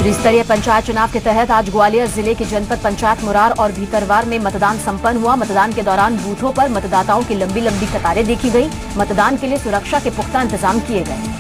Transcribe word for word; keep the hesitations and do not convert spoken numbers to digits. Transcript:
त्रिस्तरीय पंचायत चुनाव के तहत आज ग्वालियर जिले के जनपद पंचायत मुरार और भीतरवार में मतदान संपन्न हुआ। मतदान के दौरान बूथों पर मतदाताओं की लंबी लंबी कतारें देखी गई। मतदान के लिए सुरक्षा के पुख्ता इंतजाम किए गए।